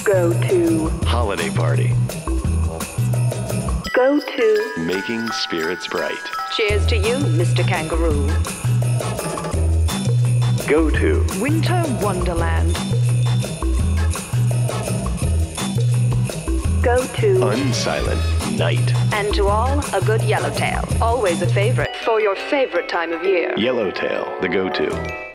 Go to. Holiday party. Go to. Making spirits bright. Cheers to you, Mr. Kangaroo. Go to. Winter Wonderland. Go to. Unsilent night. And to all, a good yellowtail. Always a favorite for your favorite time of year. Yellowtail, the go-to.